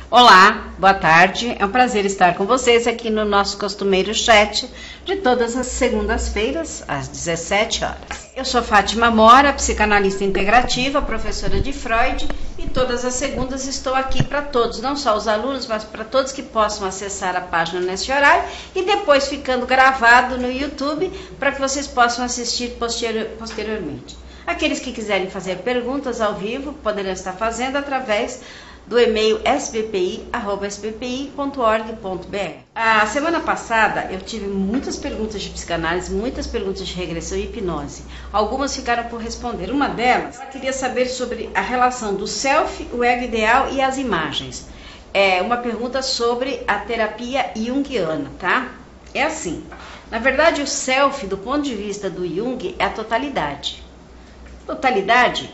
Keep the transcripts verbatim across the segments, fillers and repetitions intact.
Olá, boa tarde, é um prazer estar com vocês aqui no nosso costumeiro chat de todas as segundas-feiras, às dezessete horas. Eu sou Fátima Mora, psicanalista integrativa, professora de Freud, e todas as segundas estou aqui para todos, não só os alunos, mas para todos que possam acessar a página nesse horário e depois ficando gravado no YouTube para que vocês possam assistir posterior, posteriormente. Aqueles que quiserem fazer perguntas ao vivo poderão estar fazendo através do e-mail s b p i arroba s b p i ponto org ponto b r. A semana passada eu tive muitas perguntas de psicanálise, muitas perguntas de regressão e hipnose. Algumas ficaram por responder. Uma delas, ela queria saber sobre a relação do self, o ego ideal e as imagens. É uma pergunta sobre a terapia junguiana, tá? É assim, na verdade o self, do ponto de vista do Jung, é a totalidade. Totalidade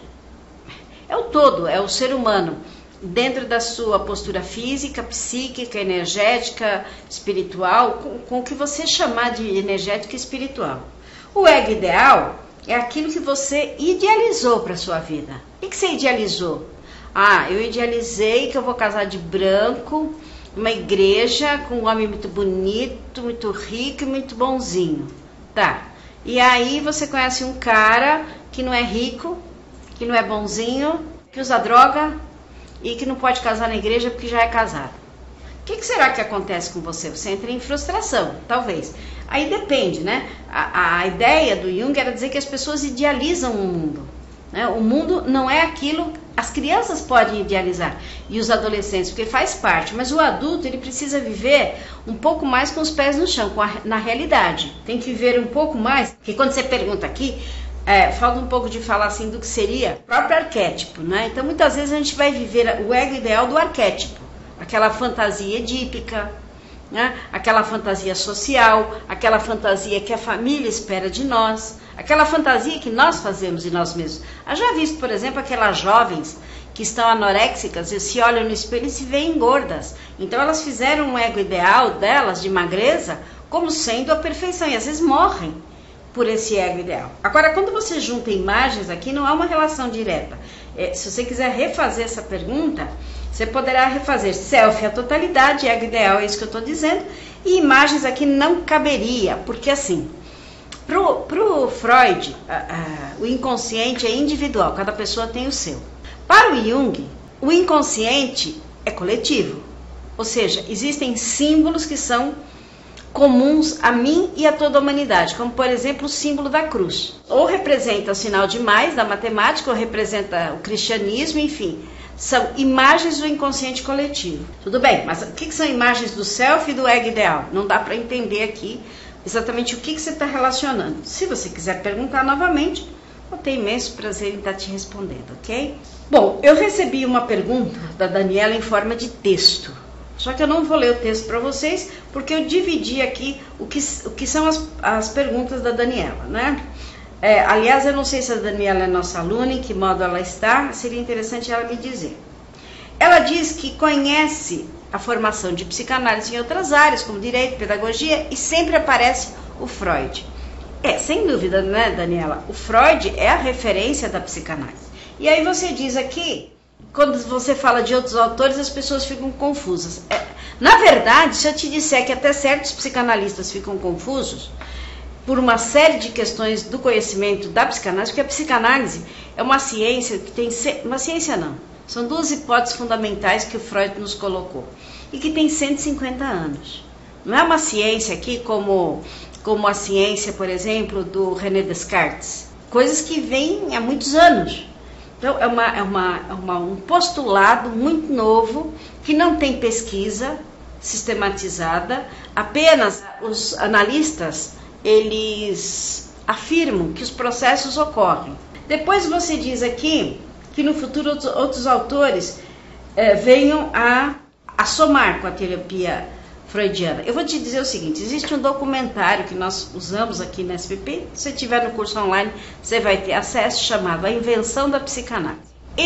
é o todo, é o ser humano, dentro da sua postura física, psíquica, energética, espiritual, com, com o que você chamar de energética e espiritual. O ego ideal é aquilo que você idealizou para a sua vida. O que, que você idealizou? Ah, eu idealizei que eu vou casar de branco, numa igreja, com um homem muito bonito, muito rico e muito bonzinho. Tá. E aí você conhece um cara que não é rico, que não é bonzinho, que usa droga, e que não pode casar na igreja porque já é casado. O que, que será que acontece com você? Você entra em frustração, talvez. Aí depende, né? A, a ideia do Jung era dizer que as pessoas idealizam o mundo, né? O mundo não é aquilo, as crianças podem idealizar, e os adolescentes, porque faz parte, mas o adulto, ele precisa viver um pouco mais com os pés no chão, com a, na realidade. Tem que viver um pouco mais, porque quando você pergunta aqui, É, falta um pouco de falar assim do que seria o próprio arquétipo, né? Então muitas vezes a gente vai viver o ego ideal do arquétipo, aquela fantasia edípica, né? Aquela fantasia social, aquela fantasia que a família espera de nós, aquela fantasia que nós fazemos de nós mesmos. Eu já visto, por exemplo, aquelas jovens que estão anoréxicas e se olham no espelho e se veem gordas. Então elas fizeram um ego ideal delas de magreza como sendo a perfeição e às vezes morrem por esse ego ideal. Agora, quando você junta imagens aqui, não há uma relação direta. É, se você quiser refazer essa pergunta, você poderá refazer self, a totalidade, ego ideal, é isso que eu estou dizendo, e imagens aqui não caberia, porque assim, pro, pro Freud, a, a, o inconsciente é individual, cada pessoa tem o seu. Para o Jung, o inconsciente é coletivo, ou seja, existem símbolos que são comuns a mim e a toda a humanidade, como por exemplo o símbolo da cruz, ou representa o sinal de mais da matemática, ou representa o cristianismo, enfim, são imagens do inconsciente coletivo. Tudo bem, mas o que, que são imagens do self e do ego ideal? Não dá para entender aqui exatamente o que, que você está relacionando. Se você quiser perguntar novamente, eu tenho imenso prazer em estar te respondendo, ok? Bom, eu recebi uma pergunta da Daniela em forma de texto. Só que eu não vou ler o texto para vocês, porque eu dividi aqui o que, o que são as, as perguntas da Daniela, né? É, aliás, eu não sei se a Daniela é nossa aluna, em que modo ela está, seria interessante ela me dizer. Ela diz que conhece a formação de psicanálise em outras áreas, como direito, pedagogia, e sempre aparece o Freud. É, sem dúvida, né, Daniela? O Freud é a referência da psicanálise. E aí você diz aqui, quando você fala de outros autores, as pessoas ficam confusas. É, na verdade, se eu te disser que até certos psicanalistas ficam confusos por uma série de questões do conhecimento da psicanálise, porque a psicanálise é uma ciência que tem... Uma ciência não. São duas hipóteses fundamentais que o Freud nos colocou. E que tem cento e cinquenta anos. Não é uma ciência aqui como, como a ciência, por exemplo, do René Descartes. Coisas que vêm há muitos anos. Então, é, uma, é, uma, é uma, um postulado muito novo, que não tem pesquisa sistematizada, apenas os analistas, eles afirmam que os processos ocorrem. Depois você diz aqui que no futuro outros, outros autores é, venham a, a somar com a terapia freudiana. Eu vou te dizer o seguinte, existe um documentário que nós usamos aqui na S P P, se você tiver no curso online, você vai ter acesso, chamado A Invenção da Psicanálise.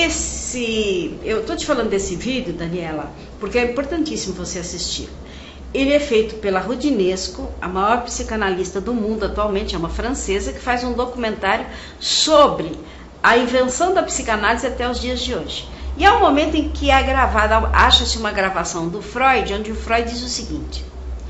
Esse, eu estou te falando desse vídeo, Daniela, porque é importantíssimo você assistir. Ele é feito pela Roudinesco, a maior psicanalista do mundo atualmente, é uma francesa, que faz um documentário sobre a invenção da psicanálise até os dias de hoje. E há um momento em que é gravada, acha-se uma gravação do Freud, onde o Freud diz o seguinte: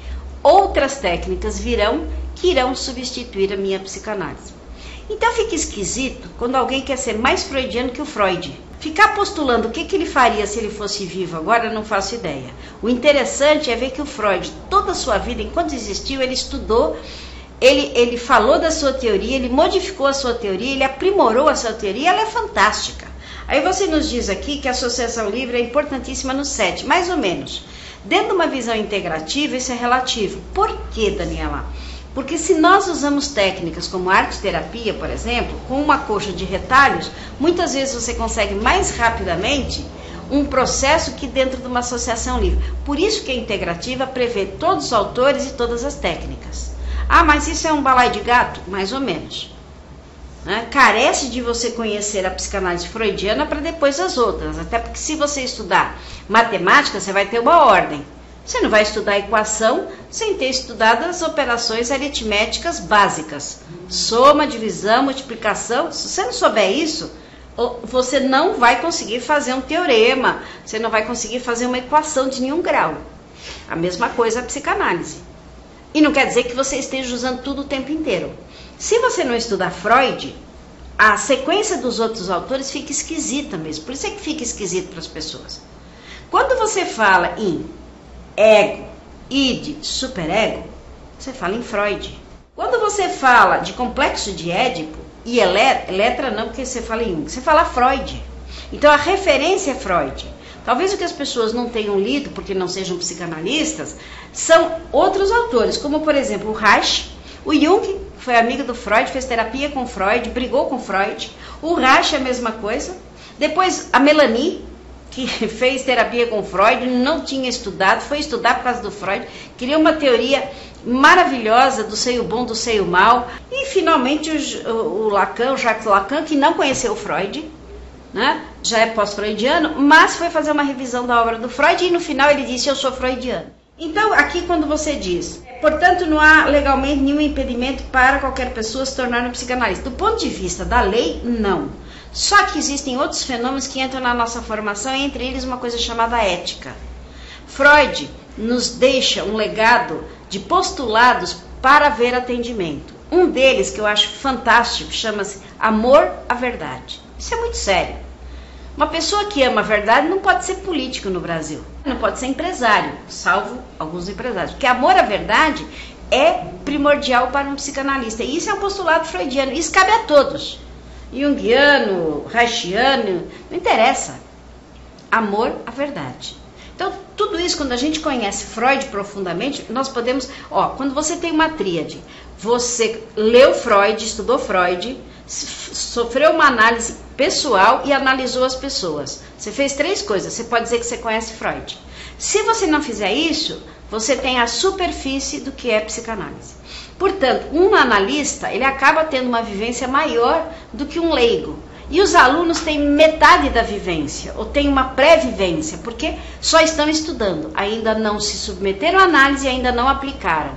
outras técnicas virão que irão substituir a minha psicanálise. Então fica esquisito quando alguém quer ser mais freudiano que o Freud. Ficar postulando o que, que ele faria se ele fosse vivo agora, eu não faço ideia. O interessante é ver que o Freud, toda a sua vida, enquanto existiu, ele estudou, ele, ele falou da sua teoria, ele modificou a sua teoria, ele aprimorou a sua teoria, ela é fantástica. Aí você nos diz aqui que a associação livre é importantíssima no sete, mais ou menos. Dentro de uma visão integrativa, isso é relativo. Por que, Daniela? Porque se nós usamos técnicas como arte-terapia, por exemplo, com uma coxa de retalhos, muitas vezes você consegue mais rapidamente um processo que dentro de uma associação livre. Por isso que a integrativa prevê todos os autores e todas as técnicas. Ah, mas isso é um balai de gato? Mais ou menos. Né? Carece de você conhecer a psicanálise freudiana para depois as outras. Até porque se você estudar matemática, você vai ter uma ordem. Você não vai estudar equação sem ter estudado as operações aritméticas básicas. Soma, divisão, multiplicação. Se você não souber isso, você não vai conseguir fazer um teorema. Você não vai conseguir fazer uma equação de nenhum grau. A mesma coisa a psicanálise. E não quer dizer que você esteja usando tudo o tempo inteiro. Se você não estudar Freud, a sequência dos outros autores fica esquisita mesmo. Por isso é que fica esquisito para as pessoas. Quando você fala em ego, id, superego, você fala em Freud. Quando você fala de complexo de Édipo, e Eletra não, porque você fala em Jung, você fala Freud. Então a referência é Freud. Talvez o que as pessoas não tenham lido, porque não sejam psicanalistas, são outros autores, como por exemplo o Reich. O Jung foi amigo do Freud, fez terapia com Freud, brigou com Freud. O Reich é a mesma coisa. Depois a Melanie, que fez terapia com Freud, não tinha estudado, foi estudar por causa do Freud, queria uma teoria maravilhosa do seio bom, do seio mal. E finalmente o, o Lacan, o Jacques Lacan, que não conheceu o Freud, né? Já é pós-freudiano, mas foi fazer uma revisão da obra do Freud e no final ele disse: eu sou freudiano. Então aqui quando você diz, portanto não há legalmente nenhum impedimento para qualquer pessoa se tornar um psicanalista. Do ponto de vista da lei, não. Só que existem outros fenômenos que entram na nossa formação, entre eles uma coisa chamada ética. Freud nos deixa um legado de postulados para haver atendimento. Um deles, que eu acho fantástico, chama-se amor à verdade. Isso é muito sério. Uma pessoa que ama a verdade não pode ser político no Brasil, não pode ser empresário, salvo alguns empresários, porque amor à verdade é primordial para um psicanalista. E isso é um postulado freudiano, isso cabe a todos. Jungiano, Reichiano, não interessa. Amor à verdade. Então, tudo isso, quando a gente conhece Freud profundamente, nós podemos... Ó, quando você tem uma tríade, você leu Freud, estudou Freud, sofreu uma análise pessoal e analisou as pessoas. Você fez três coisas, você pode dizer que você conhece Freud. Se você não fizer isso, você tem a superfície do que é psicanálise. Portanto, um analista, ele acaba tendo uma vivência maior do que um leigo. E os alunos têm metade da vivência, ou têm uma pré-vivência, porque só estão estudando, ainda não se submeteram à análise e ainda não aplicaram.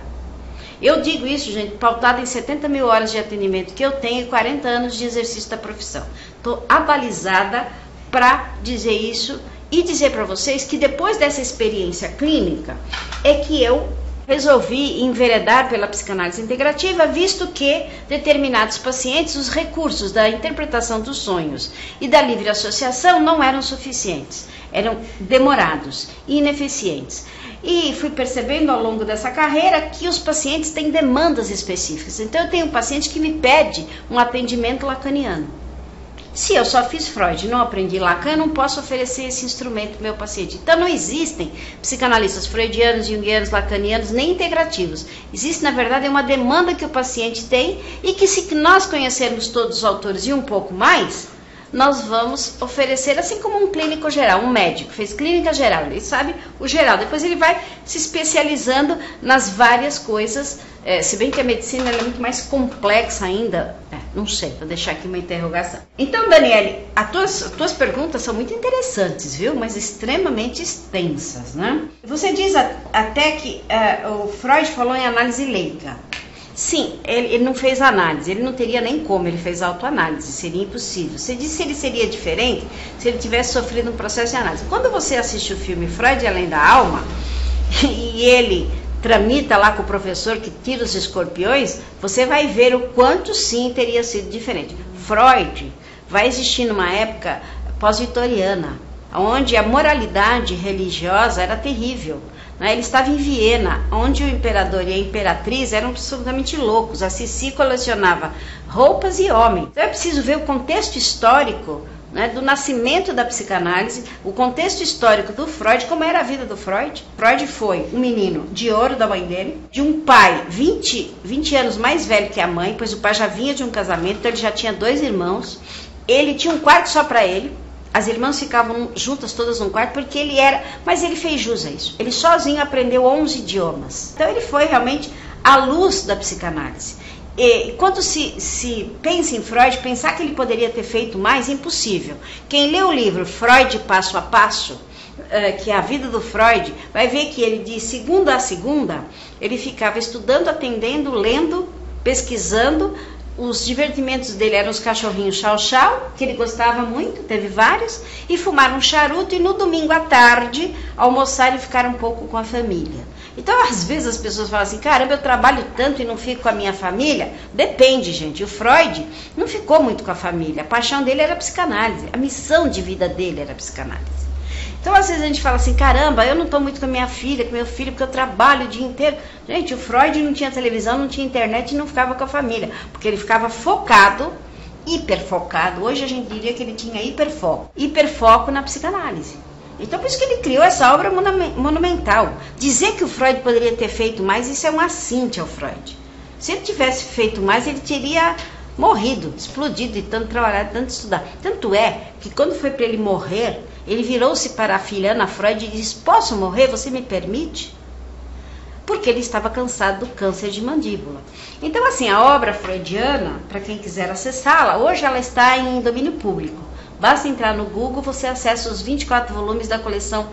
Eu digo isso, gente, pautado em setenta mil horas de atendimento que eu tenho e quarenta anos de exercício da profissão. Estou abalizada para dizer isso e dizer para vocês que depois dessa experiência clínica é que eu resolvi enveredar pela psicanálise integrativa, visto que determinados pacientes, os recursos da interpretação dos sonhos e da livre associação não eram suficientes, eram demorados e ineficientes. E fui percebendo ao longo dessa carreira que os pacientes têm demandas específicas. Então eu tenho um paciente que me pede um atendimento lacaniano. Se eu só fiz Freud e não aprendi Lacan, eu não posso oferecer esse instrumento para o meu paciente. Então não existem psicanalistas freudianos, junguianos, lacanianos, nem integrativos. Existe, na verdade, uma demanda que o paciente tem e que, se nós conhecermos todos os autores e um pouco mais, nós vamos oferecer, assim como um clínico geral, um médico fez clínica geral, ele sabe o geral, depois ele vai se especializando nas várias coisas, é, se bem que a medicina é muito mais complexa ainda, é, não sei, vou deixar aqui uma interrogação. Então, Daniele, as tuas, as tuas perguntas são muito interessantes, viu, mas extremamente extensas, né? Você diz a, até que uh, o Freud falou em análise leiga. Sim, ele, ele não fez análise, ele não teria nem como, ele fez autoanálise, seria impossível. Você disse que ele seria diferente se ele tivesse sofrido um processo de análise. Quando você assiste o filme Freud Além da Alma, e ele tramita lá com o professor que tira os escorpiões, você vai ver o quanto sim teria sido diferente. Freud vai existir numa época pós-vitoriana, onde a moralidade religiosa era terrível. Ele estava em Viena, onde o imperador e a imperatriz eram absolutamente loucos. A Sissi colecionava roupas e homens. Então é preciso ver o contexto histórico, né, do nascimento da psicanálise, o contexto histórico do Freud, como era a vida do Freud. Freud foi um menino de ouro da mãe dele, de um pai vinte, vinte anos mais velho que a mãe, pois o pai já vinha de um casamento, então ele já tinha dois irmãos. Ele tinha um quarto só para ele. As irmãs ficavam juntas todas num quarto, porque ele era... Mas ele fez jus a isso. Ele sozinho aprendeu onze idiomas. Então ele foi realmente a luz da psicanálise. E quando se, se pensa em Freud, pensar que ele poderia ter feito mais é impossível. Quem lê o livro Freud Passo a Passo, que é a vida do Freud, vai ver que ele, de segunda a segunda, ele ficava estudando, atendendo, lendo, pesquisando. Os divertimentos dele eram os cachorrinhos chau-chau, que ele gostava muito, teve vários, e fumar um charuto, e no domingo à tarde almoçar e ficar um pouco com a família. Então, às vezes as pessoas falam assim, caramba, eu trabalho tanto e não fico com a minha família. Depende, gente. O Freud não ficou muito com a família. A paixão dele era a psicanálise. A missão de vida dele era a psicanálise. Então, às vezes a gente fala assim, caramba, eu não estou muito com a minha filha, com meu filho, porque eu trabalho o dia inteiro. Gente, o Freud não tinha televisão, não tinha internet e não ficava com a família, porque ele ficava focado, hiperfocado. Hoje a gente diria que ele tinha hiperfoco. Hiperfoco na psicanálise. Então, por isso que ele criou essa obra monumental. Dizer que o Freud poderia ter feito mais, isso é um assinte ao Freud. Se ele tivesse feito mais, ele teria morrido, explodido de tanto trabalhar, de tanto estudar. Tanto é que quando foi para ele morrer, ele virou-se para a filha Ana Freud e disse, posso morrer? Você me permite? Porque ele estava cansado do câncer de mandíbula. Então, assim, a obra freudiana, para quem quiser acessá-la, hoje ela está em domínio público. Basta entrar no Google, você acessa os vinte e quatro volumes da coleção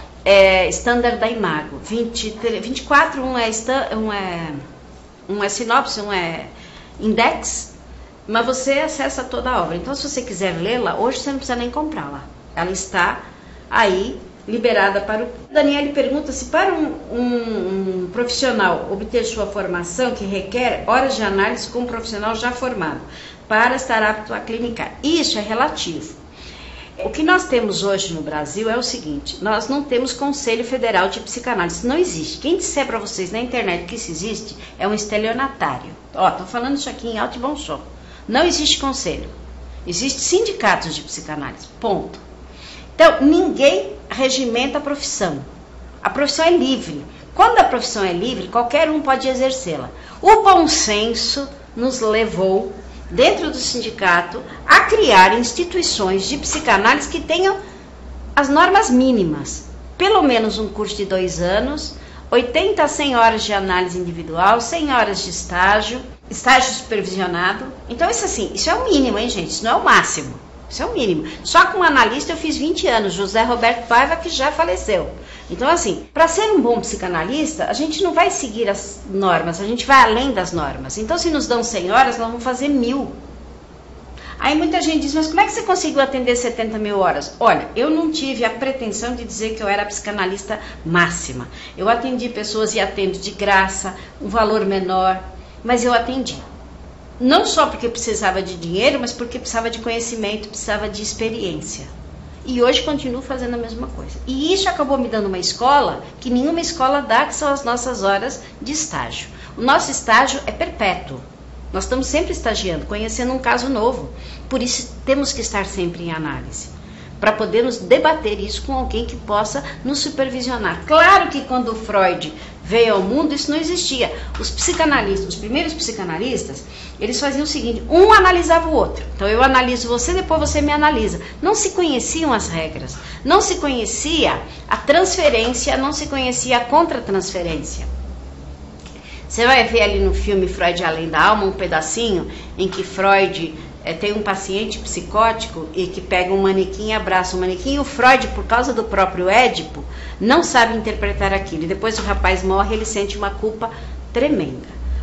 é, Standard da Imago. vinte, vinte e quatro, um é, um, é, um é sinopse, um é index, mas você acessa toda a obra. Então, se você quiser lê-la, hoje você não precisa nem comprá-la. Ela está aí, liberada para o... Daniele pergunta se para um, um, um profissional obter sua formação, que requer horas de análise com um profissional já formado, para estar apto a clinicar. Isso é relativo. O que nós temos hoje no Brasil é o seguinte, nós não temos Conselho Federal de Psicanálise, isso não existe. Quem disser para vocês na internet que isso existe, é um estelionatário. Ó, estou falando isso aqui em alto e bom som. Não existe conselho. Existem sindicatos de psicanálise, ponto. Então, ninguém regimenta a profissão. A profissão é livre. Quando a profissão é livre, qualquer um pode exercê-la. O bom senso nos levou, dentro do sindicato, a criar instituições de psicanálise que tenham as normas mínimas. Pelo menos um curso de dois anos, oitenta a cem horas de análise individual, cem horas de estágio, estágio supervisionado. Então, isso assim, isso é o mínimo, hein, gente? Isso não é o máximo. Isso é o mínimo. Só com um analista eu fiz vinte anos, José Roberto Paiva, que já faleceu. Então, assim, para ser um bom psicanalista, a gente não vai seguir as normas, a gente vai além das normas. Então, se nos dão cem horas, nós vamos fazer mil. Aí muita gente diz, mas como é que você conseguiu atender setenta mil horas? Olha, eu não tive a pretensão de dizer que eu era psicanalista máxima. Eu atendi pessoas e atendo de graça, um valor menor, mas eu atendi. Não só porque eu precisava de dinheiro, mas porque precisava de conhecimento, precisava de experiência. E hoje continuo fazendo a mesma coisa. E isso acabou me dando uma escola que nenhuma escola dá, que são as nossas horas de estágio. O nosso estágio é perpétuo. Nós estamos sempre estagiando, conhecendo um caso novo. Por isso temos que estar sempre em análise, para podermos debater isso com alguém que possa nos supervisionar. Claro que quando o Freud veio ao mundo, isso não existia. Os psicanalistas, os primeiros psicanalistas, eles faziam o seguinte, um analisava o outro. Então eu analiso você, depois você me analisa. Não se conheciam as regras, não se conhecia a transferência, não se conhecia a contra-transferência. Você vai ver ali no filme Freud Além da Alma, um pedacinho em que Freud é, tem um paciente psicótico e que pega um manequim e abraça o manequim, e o Freud, por causa do próprio Édipo, não sabe interpretar aquilo. E depois o rapaz morre, ele sente uma culpa tremenda.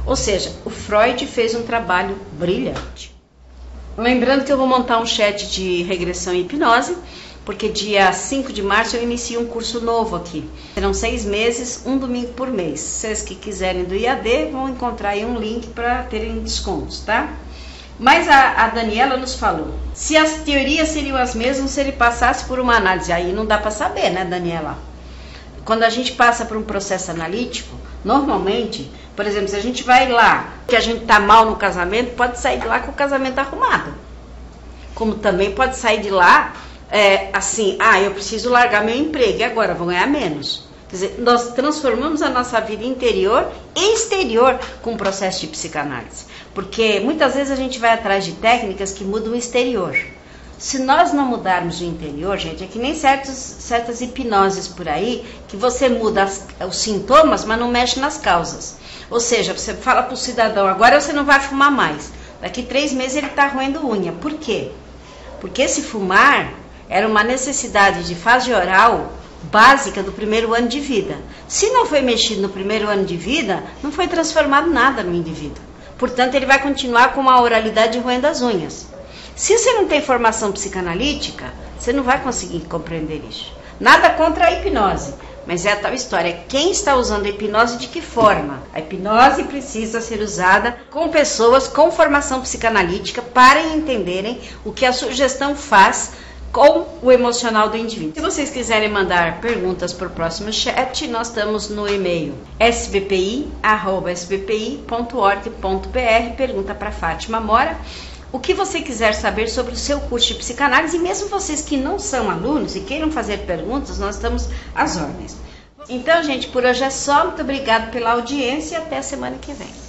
Ou seja, o Freud fez um trabalho brilhante. Lembrando que eu vou montar um chat de regressão e hipnose, porque dia cinco de março eu inicio um curso novo aqui. Serão seis meses, um domingo por mês. Vocês que quiserem do I A D vão encontrar aí um link para terem descontos, tá? Mas a, a Daniela nos falou, se as teorias seriam as mesmas se ele passasse por uma análise. Aí não dá para saber, né, Daniela? Quando a gente passa por um processo analítico, normalmente, por exemplo, se a gente vai lá, que a gente tá mal no casamento, pode sair de lá com o casamento arrumado. Como também pode sair de lá, é, assim, ah, eu preciso largar meu emprego e agora vou ganhar menos. Quer dizer, nós transformamos a nossa vida interior e exterior com o processo de psicanálise. Porque muitas vezes a gente vai atrás de técnicas que mudam o exterior. Se nós não mudarmos o interior, gente, é que nem certos, certas hipnoses por aí, que você muda as, os sintomas, mas não mexe nas causas. Ou seja, você fala para o cidadão, agora você não vai fumar mais. Daqui três meses ele está roendo unha. Por quê? Porque esse fumar era uma necessidade de fase oral básica do primeiro ano de vida. Se não foi mexido no primeiro ano de vida, não foi transformado nada no indivíduo. Portanto, ele vai continuar com uma oralidade roendo as unhas. Se você não tem formação psicanalítica, você não vai conseguir compreender isso. Nada contra a hipnose, mas é a tal história. Quem está usando a hipnose, de que forma? A hipnose precisa ser usada com pessoas com formação psicanalítica para entenderem o que a sugestão faz com o emocional do indivíduo. Se vocês quiserem mandar perguntas para o próximo chat, nós estamos no e-mail s b p i arroba s b p i ponto org ponto b r. Pergunta para Fátima Mora. O que você quiser saber sobre o seu curso de psicanálise, e mesmo vocês que não são alunos e queiram fazer perguntas, nós estamos às ordens. Então, gente, por hoje é só. Muito obrigada pela audiência e até a semana que vem.